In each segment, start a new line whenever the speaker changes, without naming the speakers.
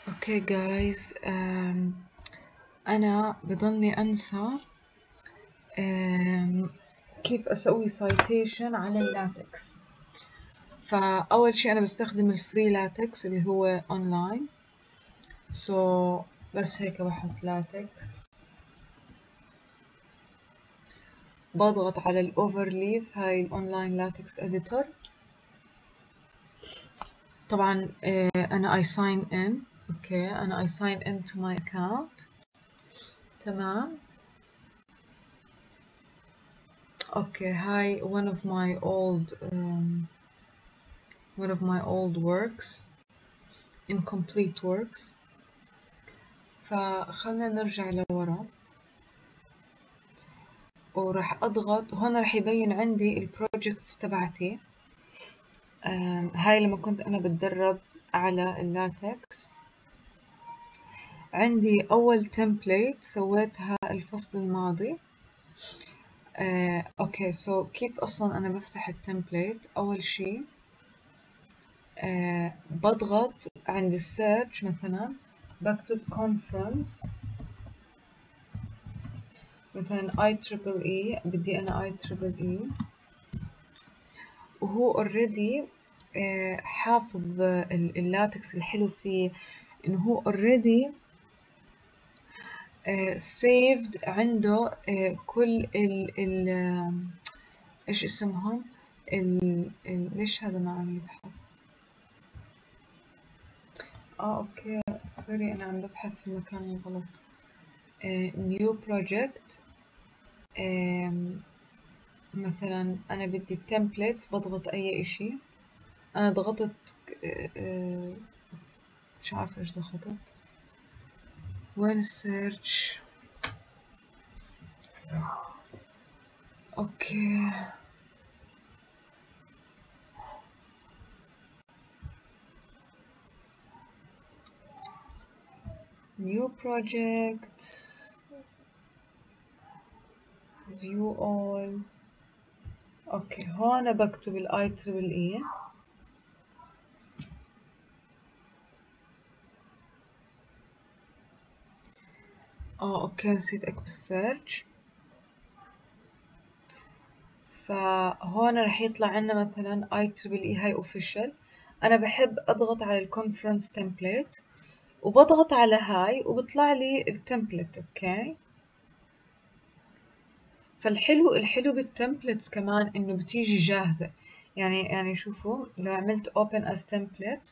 اوكي جايز، انا بضلني انسى كيف اسوي سايتيشن على اللاتكس. فاول شيء انا بستخدم الفري لاتكس اللي هو اونلاين. بس هيك بحط لاتكس، بضغط على الاوفرليف، هاي الاونلاين لاتكس اديتور. طبعا انا I sign in. اوكي انا I sign in to my account. تمام. اوكي هاي one of my old works, incomplete works. فخلنا نرجع لورا وراح اضغط، وهنا راح يبين عندي البروجكتس تبعتي. هاي لما كنت انا بتدرب على اللاتكس، عندي اول تمبليت سويتها الفصل الماضي. اوكي كيف اصلا انا بفتح التمبليت؟ اول شي بضغط عند السيرش، مثلا بكتب conference، مثلا IEEE، بدي أنا IEEE، وهو already حافظ اللاتكس. الحلو فيه إنه هو already saved عنده كل ال إيش اسمهم ليش هذا ما عم يبحث؟ أوكي سوري، أنا عم ببحث في المكان الغلط. new project. مثلا أنا بدي templates، بضغط أي إشي. أنا ضغطت مش عارفة إيش ضغطت. وين السيرش؟ أوكي new project، view all. أوكي هون بكتب ال IEEE. أوكي نسيت أكتب السيرش. فهون رح يطلع عنا مثلا IEEE هاي official. أنا بحب أضغط على الكونفرنس تمبليت وبضغط على هاي وبطلع لي التمبلت. اوكي الحلو بالتمبلتس كمان انه بتيجي جاهزة. يعني شوفوا، لو عملت open as template،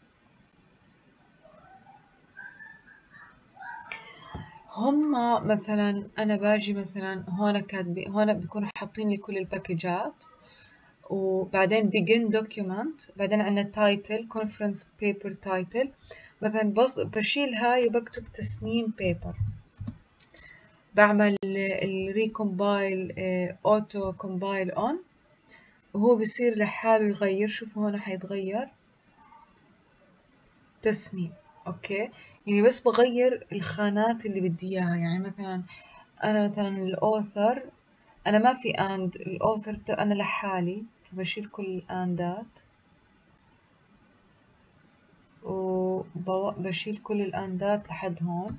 هما مثلا انا باجي مثلا هون كاتبين، هون بيكونوا حاطين لي كل الباكجات، وبعدين begin document، بعدين عندنا title conference paper title. مثلا بشيل هاي وبكتب تسنيم paper، بعمل الريكومبايل اوتو كومبايل اون، وهو بصير لحاله يغير. شوفوا هون حيتغير تسنيم. اوكي يعني بس بغير الخانات اللي بدي اياها. يعني مثلا انا مثلا الاوثر، انا ما في اند الاوثر انا لحالي، فبشيل كل الاندات وبشيل كل الاندات لحد هون،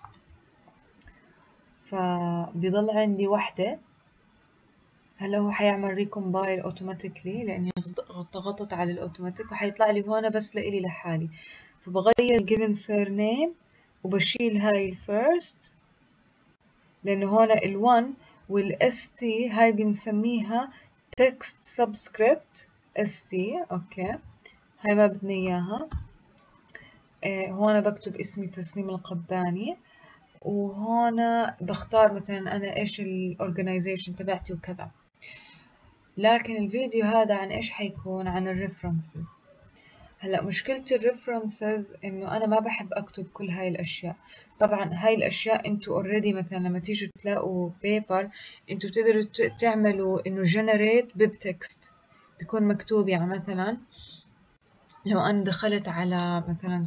فبيضل عندي وحدة. هلا هو حيعمل ريكومبايل اوتوماتيكلي لاني ضغطت على الاوتوماتيك، وحيطلع لي هون بس لإلي لحالي. فبغير given surname وبشيل هاي الفيرست، لانه هون ال1 والst هاي بنسميها text subscript st. اوكي هاي ما بدنا اياها. هون بكتب اسمي تسنيم القباني، وهون بختار مثلا انا ايش الاورجنايزيشن تبعتي وكذا. لكن الفيديو هذا عن ايش حيكون؟ عن الريفرنسز. هلا مشكلة الريفرنسز انه انا ما بحب اكتب كل هاي الاشياء. طبعا هاي الاشياء انتو اوريدي مثلا لما تيجوا تلاقوا بيبر، انتو بتقدروا تعملوا انه generate بتكست، بيكون مكتوب. يعني مثلا لو انا دخلت على مثلا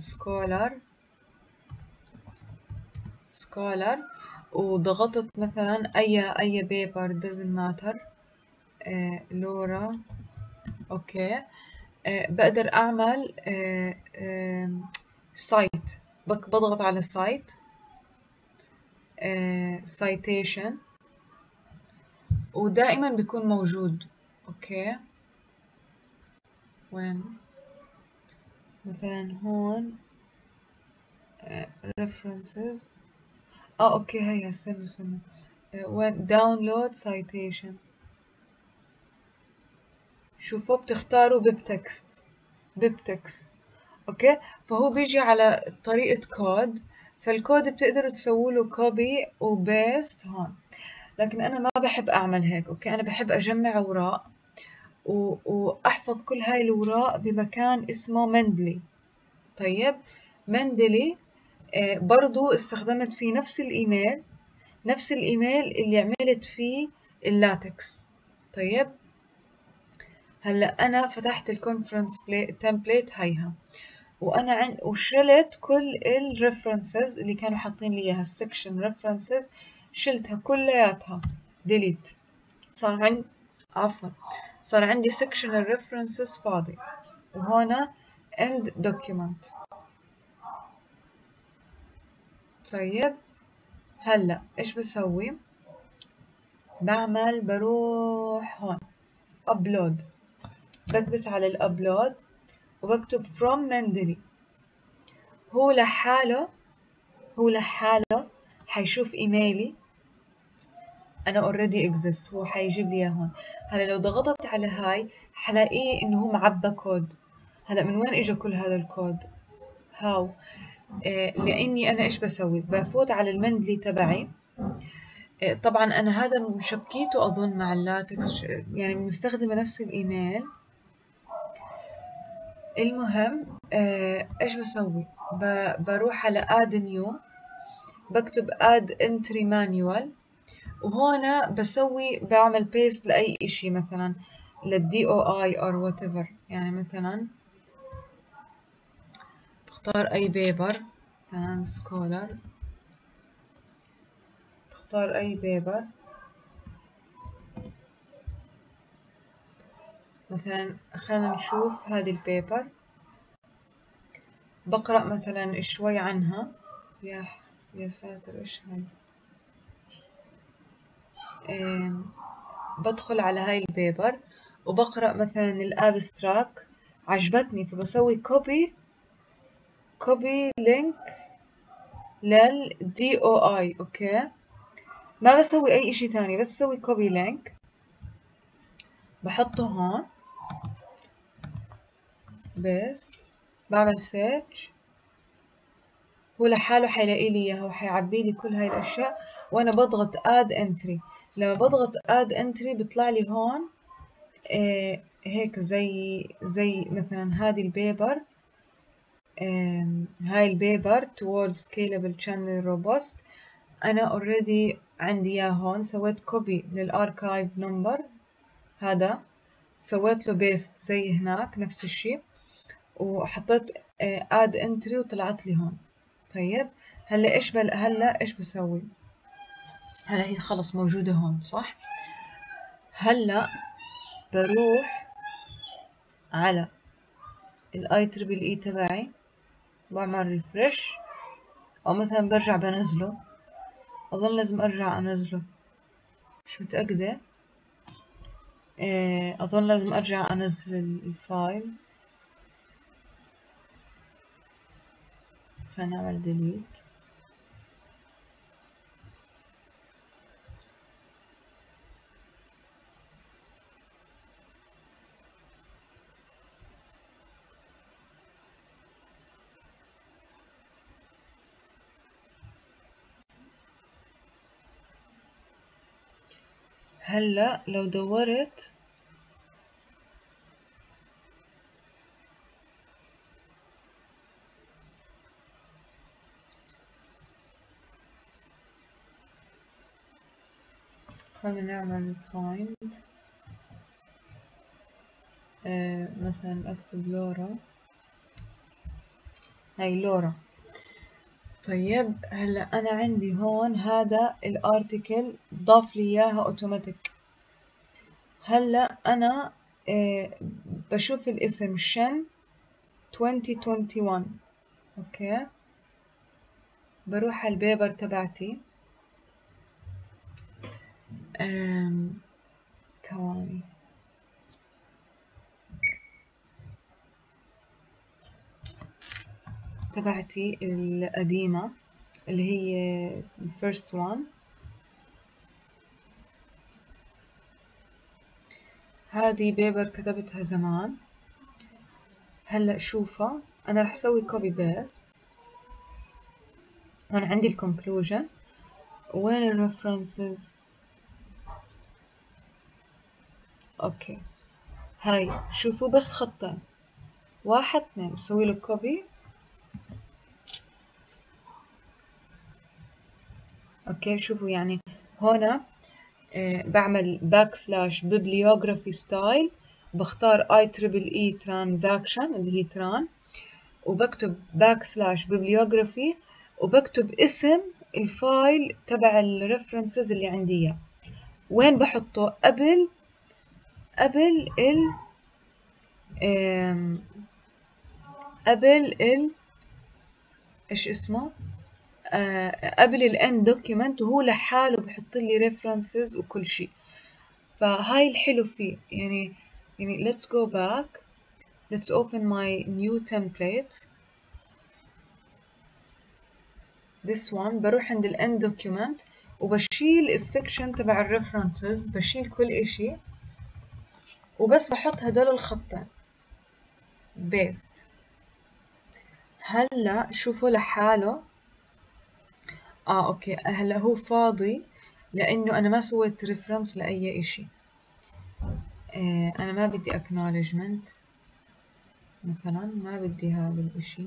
سكولر وضغطت مثلا اي بيبر doesn't matter، لورا، اوكي بقدر اعمل سايت بضغط على سايت citation ودائما بيكون موجود. اوكي، وين مثلا هون references. اوكي، هيا استنوا وين download citation. شوفوا بتختاروا بيبتكس. اوكي، فهو بيجي على طريقة كود، فالكود بتقدروا تسووا له كوبي وبيست هون. لكن انا ما بحب اعمل هيك. اوكي، انا بحب اجمع اوراق واحفظ كل هاي الاوراق بمكان اسمه مندلي. طيب، مندلي برضو استخدمت فيه نفس الايميل اللي عملت فيه اللاتكس. طيب، هلا انا فتحت الكونفرنس تمبليت هيها، وانا وشلت كل الريفرنسز اللي كانوا حاطين لي اياها، السكشن ريفرنسز شلتها كلياتها ديليت. صار عندي عفوا صار عندي سكشن الريفرنسز فاضي، وهنا end document. طيب، هلا ايش بسوي؟ بروح هون upload، بكبس على الابلود وبكتب from Mendeley. هو لحاله حيشوف ايميلي، انا already exist، هو حيجيب لي اياه هون. هلا لو ضغطت على هاي حلاقيه انه هو معبى كود. هلا من وين اجى كل هذا الكود؟ هاو لاني انا ايش بسوي؟ بفوت على المندلي تبعي. طبعا انا هذا مشبكيته اظن مع اللاتكس، يعني مستخدمه نفس الايميل. المهم ايش بسوي؟ بروح على add new، بكتب add entry manual، وهنا بعمل بيست لأي إشي، مثلا للدي او اي or whatever. يعني مثلا بختار أي بيبر، مثلا سكولر، بختار أي بيبر، مثلا خلينا نشوف هذه البيبر، بقرأ مثلا شوي عنها. يا يا ساتر إيش هاي. بدخل على هاي البيبر وبقرأ مثلا الابستراك، عجبتني فبسوي كوبي لينك للدي او اي. اوكي، ما بسوي اي اشي تاني، بس بسوي كوبي لينك، بحطه هون بس، بعمل سيرش، هو لحاله حيلاقي لي اياها وحيعبي لي كل هاي الاشياء. وانا بضغط اد انتري. لما بضغط اد انتري بيطلع لي هون هيك زي مثلا هذه البيبر، هاي البيبر towards scalable channel robust. انا already عندي اياه هون، سويت كوبي للاركايف نمبر هذا، سويت له بيست زي هناك نفس الشي، وحطيت اد انتري وطلعت لي هون. طيب، هلا ايش بسوي؟ هلا هي خلص موجودة هون، صح؟ هلا بروح على الاي تريبل اي تبعي، بعمل ريفرش، او مثلا برجع بنزله. اظن لازم ارجع انزله، مش متأكدة. اظن لازم ارجع انزل الفايل. خلينا نعمل ديليت. هلا لو دورت خلينا نعمل find. مثلا اكتب لورا، هاي لورا. طيب، هلا انا عندي هون هذا الارتيكل ضاف لي اياها اوتوماتيك. هلا انا بشوف الاسم شن 2021. اوكي، بروح على البيبر تبعتي. ثواني. تبعتي القديمة اللي هي first one. هذه بيبر كتبتها زمان. هلأ شوفها، أنا رح أسوي copy paste. هون عندي الكونكلوجن. وين الريفرنسز؟ أوكي، هاي شوفوا بس خطين، 1 2، بسوي له copy. أوكي شوفوا يعني هنا بعمل \bibliography style، بختار IEEE transaction اللي هي تران، وبكتب \bibliography، وبكتب اسم الفايل تبع الريفرنسز اللي عندي اياه. وين بحطه؟ قبل ال قبل ال ايش اسمه، قبل الان دوكيمنت، وهو لحاله بحط لي ريفرنسز وكل شيء. فهاي الحلو فيه يعني let's go back. Let's open my new template. This one. بروح عند ال end document وبشيل السكشن تبع الريفرنسز، بشيل كل اشي وبس بحط هدول الخطين paste. هلا شوفوا لحاله. اوكي هلا هو فاضي لانه انا ما سويت ريفرنس لاي اشي. انا ما بدي acknowledgement مثلا، ما بدي هذا الاشي.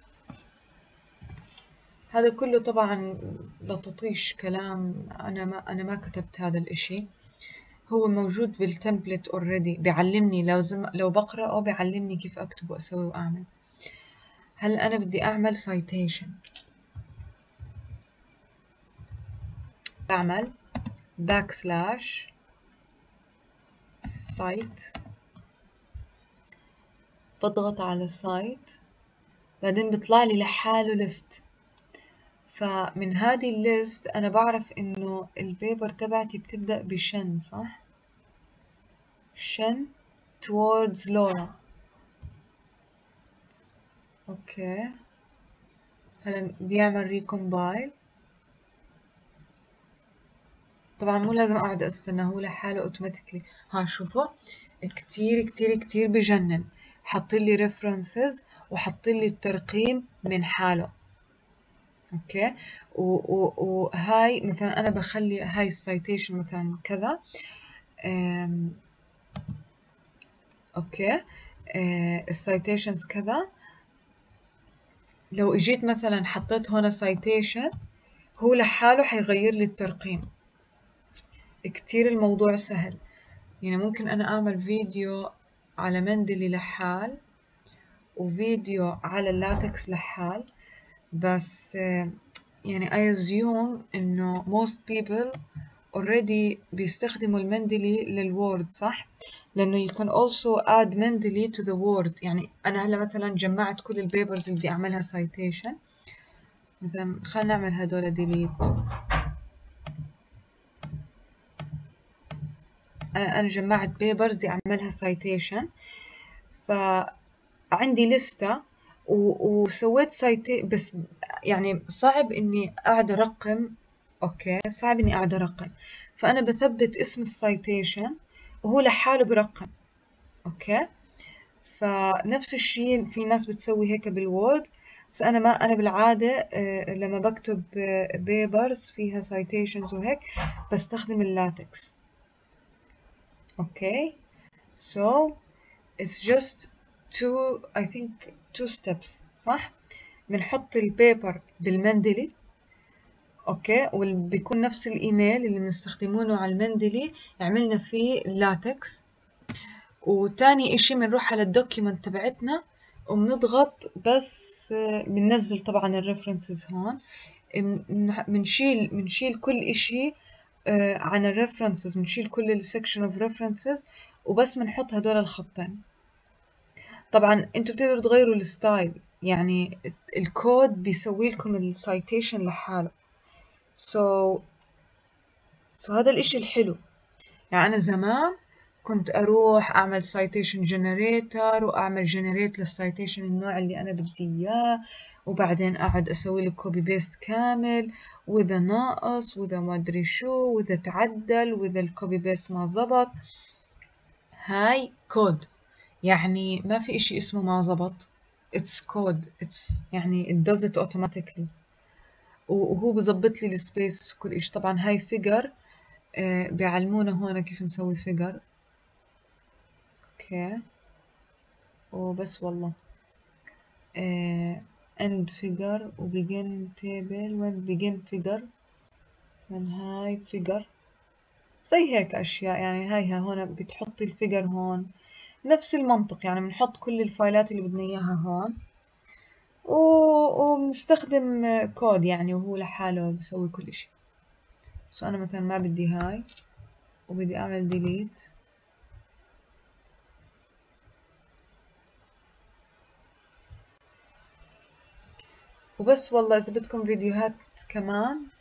هذا كله طبعا لتطيش كلام، انا ما كتبت هذا الاشي، هو موجود بالتمبلت اوريدي، بيعلمني لو بقرأه بيعلمني كيف اكتب واسوي واعمل. هلا انا بدي اعمل citation. بعمل \cite، بضغط على site، بعدين بيطلع لي لحاله ليست. فمن هذه الليست انا بعرف انه البيبر تبعتي بتبدأ بشن، صح؟ شن towards لورا. اوكي هلا بيعمل ريكومبايل. طبعا مو لازم اقعد استنى، هو لحاله اوتوماتيكلي. ها شوفوا كتير كتير كتير بجنن، حط لي ريفرنسز وحط لي الترقيم من حاله. اوكي وهاي مثلا انا بخلي هاي السايتيشن مثلا كذا. اوكي السايتيشنز كذا. لو اجيت مثلا حطيت هنا سايتيشن، هو لحاله حيغير لي الترقيم. كتير الموضوع سهل. يعني ممكن أنا أعمل فيديو على مندلي لحال وفيديو على اللاتكس لحال، بس يعني I assume إنه most people already بيستخدموا المندلي للوورد، صح؟ لأنه you can also add Mendeley to the word. يعني أنا هلا مثلا جمعت كل البيبرز اللي بدي أعملها citation. مثلا خلينا نعمل هدول delete. أنا جمعت بيبرز بدي أعملها citation، فعندي لستة وسويت بس يعني صعب إني قاعدة أرقم. أوكي صعب إني قاعدة أرقم، فأنا بثبت اسم السايتيشن وهو لحاله برقم. أوكي فنفس الشيء في ناس بتسوي هيك بالوورد، بس أنا بالعادة لما بكتب بيبرز فيها سايتيشنز وهيك بستخدم اللاتكس. أوكي so it's just I think two steps، صح؟ بنحط البيبر بالمندلي. اوكي وبيكون نفس الايميل اللي بنستخدمونه على المندلي عملنا فيه اللاتكس. وتاني اشي بنروح على الدوكيمنت تبعتنا وبنضغط بس بننزل طبعا الريفرنسز هون. بنشيل كل اشي عن الريفرنسز، بنشيل كل السكشن اوف ريفرنسز وبس بنحط هدول الخطين. طبعا انتوا بتقدروا تغيروا الستايل، يعني الكود بيسوي لكم السايتيشن لحاله. so هذا الإشي الحلو. يعني أنا زمان كنت أروح أعمل citation generator وأعمل generate للcitation النوع اللي أنا بدي إياه، وبعدين أقعد أسوي له copy paste كامل، وإذا ناقص وإذا ما أدري شو وإذا تعدل وإذا الcopy paste ما زبط. هاي كود، يعني ما في إشي اسمه ما زبط. it's code. it's يعني it does it automatically. وهو بظبط لي السبيس كل إشي. طبعا هاي figure، بيعلمونا هون كيف نسوي figure. اوكي وبس والله. end figure و begin table وين begin figure. مثلا هاي figure زي هيك أشياء. يعني هاي هون بتحطي الفيجر هون، نفس المنطق. يعني بنحط كل الفايلات اللي بدنا إياها هون، وبنستخدم كود يعني، وهو لحاله بسوي كل إشي. بس أنا مثلا ما بدي هاي، وبدي أعمل delete. وبس والله. إذا بدكم فيديوهات كمان